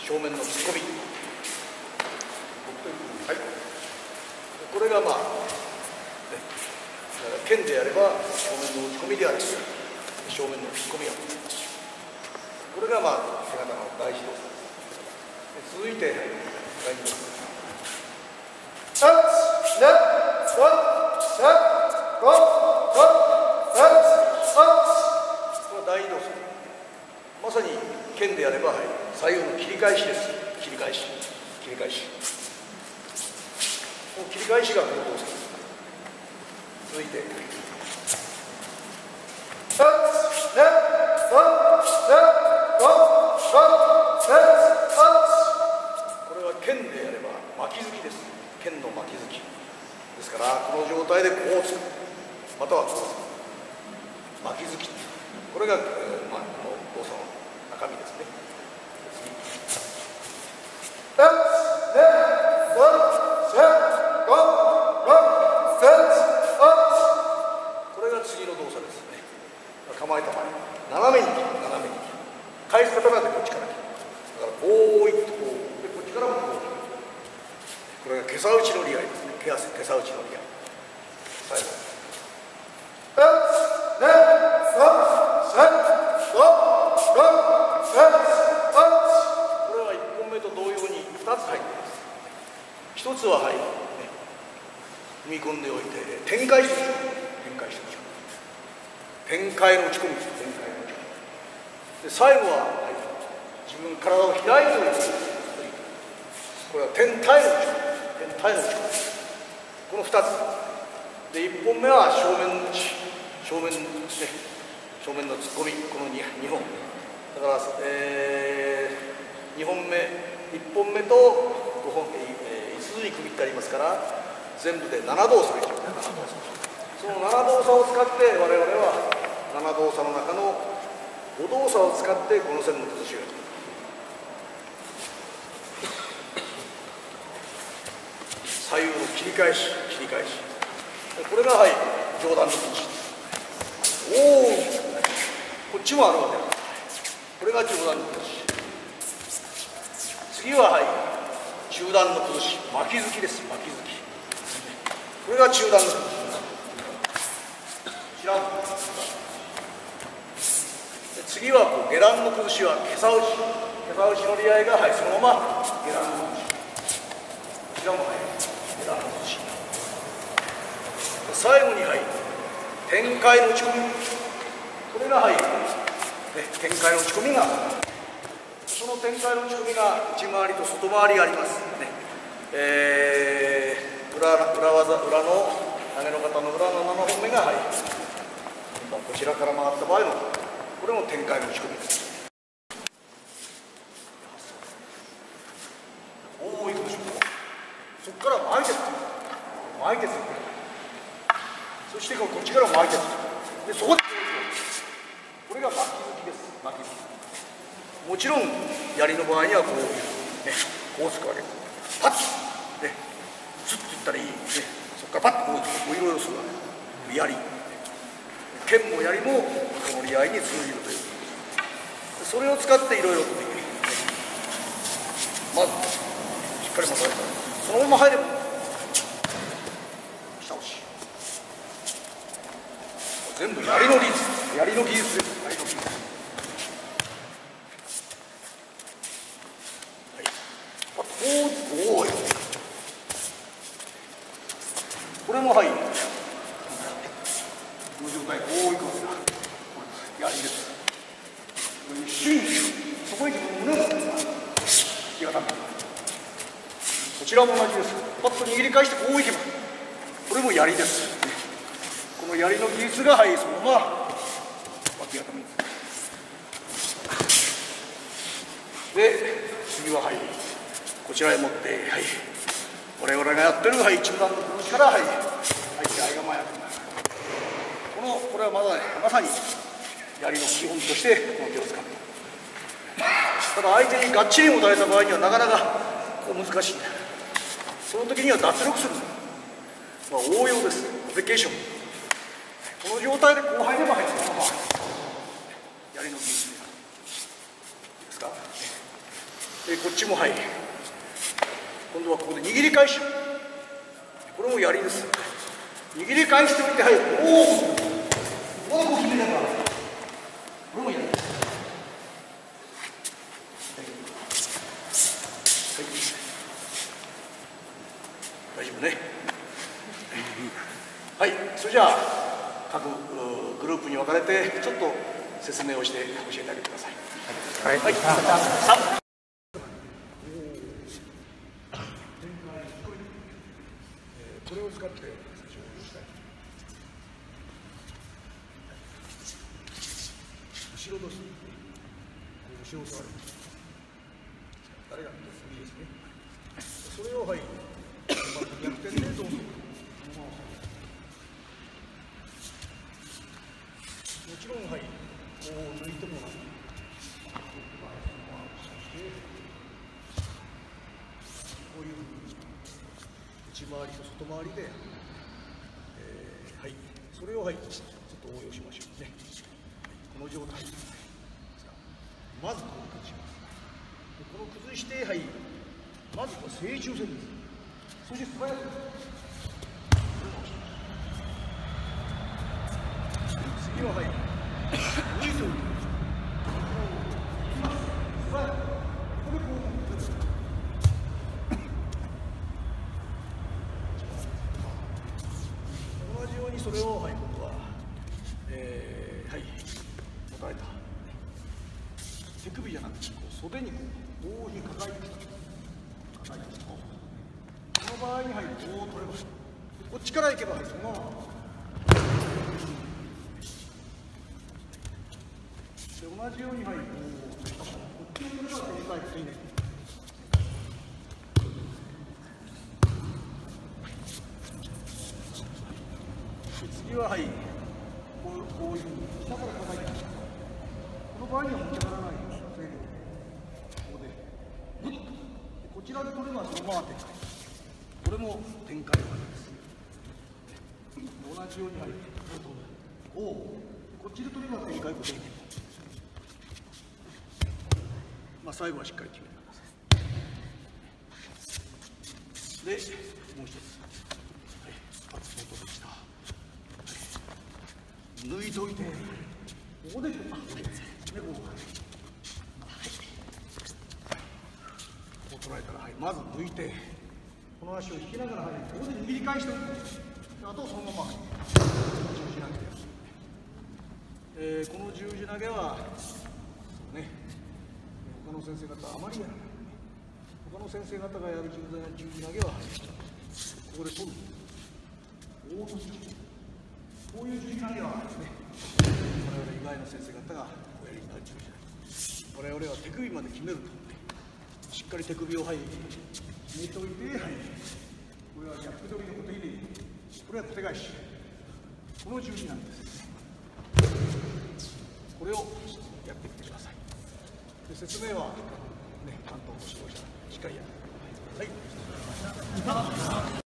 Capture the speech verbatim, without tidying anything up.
正面の突っ込み、はい、これがまあ、ね、剣であれば正面の打ち込みであれば正面の突っ込みがこれがまあ手形の大事動作です。続いて第二動作。これは第二動作。まさに剣でやれば、はい、左右の切り返しです。切り返し、切り返し。この切り返しがこの動作です。続いて。これは剣でやれば巻き突きです。剣の巻き突きですから、この状態でこうつく、またはこうつく、巻き突き。これが、えーまあ、この動作の中身ですね。これが次の動作ですね。構えた前、斜めに切る、斜めに切る。返す方がこっちから切る。だからこういってこう、でこっちからもこう切る。これが袈裟打ちの利合いですね。袈裟打ちの利合い。最後。これはいっぽんめと同様にふたつ入っています。ひとつははい、ね、踏み込んでおいて展開して展開して展開の打ち込みです。展開の打ち込みで、最後は、はい、自分の体を開いておいて、これは天体の打ち込み、天体の打ち込み、このふたつで、いっぽんめは正面打ち、正面ですね、正面の突っ込み、この 2, 2本だから、えー、にほんめ、いっぽんめとごほん、えー、いつつに区切ってありますから、全部でなな動作入ってます。そのなな動作を使って我々はなな動作の中のご動作を使ってこの線の崩しをやる。左右の切り返し、切り返し。これがはい、上段の崩し。おお、こっちもあるわけです。これが上段の崩し。次ははい、中段の崩し、巻き突きです。巻き突き。これが中段の崩し。次はこう下段の崩しは袈裟打ち、袈裟打ちの利合いが、はい、そのまま下段の崩し、こちらもはい、下段の崩し、最後にはい、展開の打ち込み、これがはい、ね、展開の打ち込みが、その展開の打ち込みが内回りと外回りがありますね。えー、裏裏技、裏の投げの方の裏のななほんめがはい、こちらから回った場合のこれも展開の打ち込みです。おお、いくでしょう。そこから巻いてる巻いてるそしてこっちから巻いてるで、そこでこれが巻き突きです。巻き突き、もちろん槍の場合にはこういうね、こうつくわけです。パッとね、スッといったらいい、ね、そこからパッとこういろいろするわけです。槍、剣も槍もこの利合いに通じるという、それを使っていろいろとできる。まずしっかりまとめたらそのまま入れば下押し、全部槍の技術、槍の技術です。槍の技術、はい、こう、おお、これもはい、この状態、こういくわけだ。槍です。一瞬にそこに自分の胸を気が立って、こちらも同じです。パッと握り返してこういけば、これも槍です。この槍の技術が、はい、そのまま脇固めです。で、次ははい、こちらへ持って、はい、我々がやってる、はい、中段の拳から、はい、はい、合釜やこの、これはまだね、まさに槍の基本としてこの手を使う。ただ相手にがっちり持たれた場合にはなかなか難しい。その時には脱力する、まあ、応用です。アプリケーション、この状態でこう入れば入る、そのまま槍の技術ですか。 えー、こっちもはい、今度はここで握り返し、これも槍です。握り返しておいて、はい、おお、ここでこう決めながら、これも槍です。はい、大丈夫ね。はい、それじゃあ各グループに分かれてちょっと説明をして教えてあげてください。はい。はい。さん。これを使って後ろです。後ろを触る。誰がいいですね。それをはい。逆転でどうぞ。もちろんはい、こう抜いてもらう。こういう内回りと外回りで、えー、はい、それをはい、ちょっと応用しましょうね。この状態。まずこう崩します。この崩して、はい、まずこう正中線です。そして素早く。次ははい、抜いておいて。素早く。これこう。同じようにそれをはい、今度は、えー、はい、持たれた。手首じゃなくて、こう袖にこう、こういうふうに抱えてきた。抱えてきた。この場合にはい、こう取れます。こっちから行けば、はい、そのまま。で同じようにはい、こっちの取れば正解ですね。次ははい、こうこういうふうに下から叩いて、この場合には持ち上がらないよ。ここで、こちらで取ればそのまま展開。これも展開のわけです。同じようにはい、おお、こっちで取れば展開こそできる。まあ最後はしっかり決めてください。で、もう一つ。はい、パスポートでした。はい、抜いといて、ここで、あ、で、こう。こう捉えたら、はい、まず抜いて、この足を引きながら、はい、ここで握り返しておいて、あとそのまま、十字投げです。えー、この十字投げは、そうね、他の先生方はあまりやらない。他の先生方がやる十字投げは、ここで取る。大の字。こういう十字投げはですね、我々以外の先生方がおやりになる十字投げ。我々は手首まで決めると、しっかり手首を、はい、決めておいて、はい、これは逆取りのことに、これは手返し。この十字なんです。これをやってみてください。で説明は、ね、担当の指導者しっかりやってください。はい。